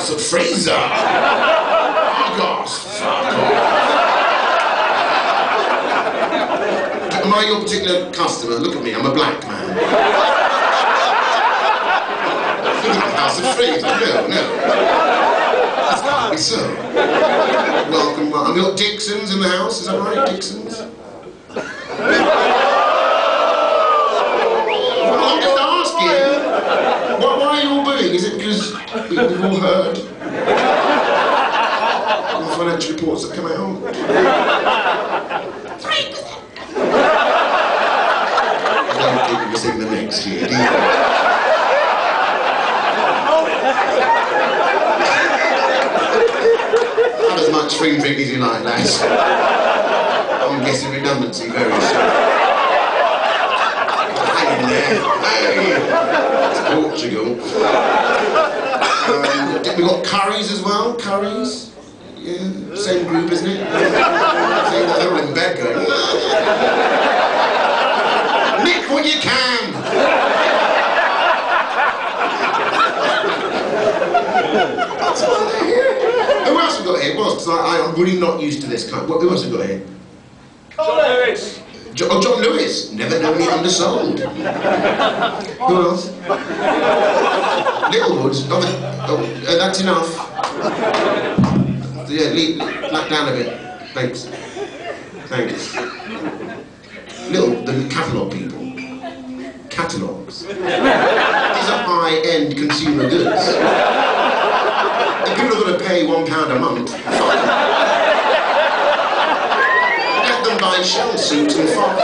House of Fraser. Argos. Fuck off. Am I your particular customer? Look at me, I'm a black man. Look at the House of Fraser. No. That's can't be so. Welcome. I've got Dixon's in the house, is that right? Dixon's? Well, I'm just asking. Why are you all booing? Is it because we've all heard? All the financial reports that come out? 3%. I don't think we'll sing the next year, do you? Have as much free drink as you like, lads. I'm guessing redundancy very soon. Hang in there. Hey! It's Portugal. We've got curries as well. Curries. Yeah, same group, isn't it? They're all in bed going. Nick what you can! That's why they're here. Who else have we got here? Because I'm really not used to this kind. Who else have we got here? John Lewis. John Lewis. Never known me undersold. Who else? Littlewood. That's enough. Yeah, back down a bit. Thanks. The catalogue people. Catalogues. These are high-end consumer goods. If people are going to pay £1 a month, fine. Let them buy shell suits and fuck.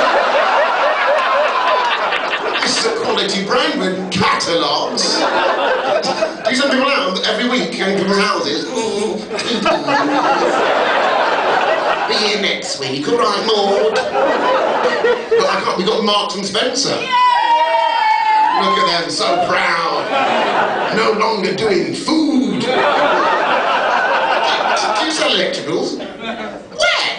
This is a quality brand with catalogues. Do some people out every week in people's houses. Be here next week, all right, Maud? But I can't, we got Marks and Spencer. Look at them, so proud. No longer doing food. Do you sell electricals? Where?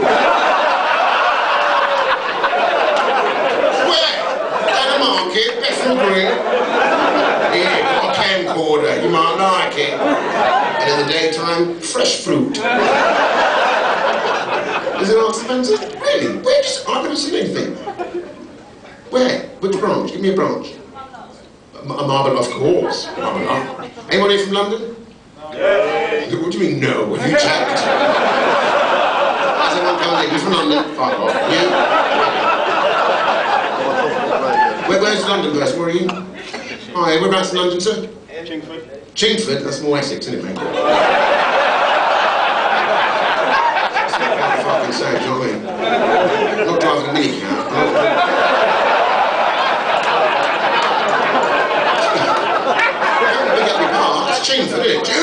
Where? At the market, Bethnal Green. Yeah, got a camcorder, you might like it. And in the daytime, fresh fruit. Is it Marks and Spencer? Really? Where? I've never seen anything. Where? Which branch? Give me a branch. Marble, of course. Marble. Anyone here from London? Yeah. What do you mean, no? Have you checked? Has anyone come in? Who's from London? Fuck off. You? Where's London, guys? Where are you? Hi, whereabouts in London, sir? Chingford. Chingford? That's more Essex, isn't it, mate? Fucking saying, do you know what I mean? I'm not driving a minicab. It's Chingford, isn't it?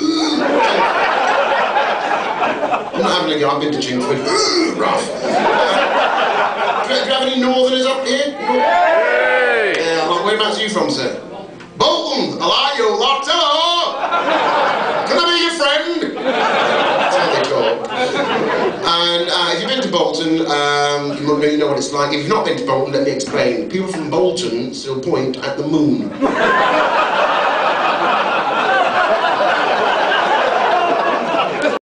I'm not having a go, I've been to Chingford. Rough. Do you have any northerners up here? Hey! Yeah, whereabouts are you from, sir? Bolton! Hello, you lot! Hello! Can I be your friend? That's how they call. And if you've been to Bolton, you know what it's like. If you've not been to Bolton, let me explain. People from Bolton still point at the moon.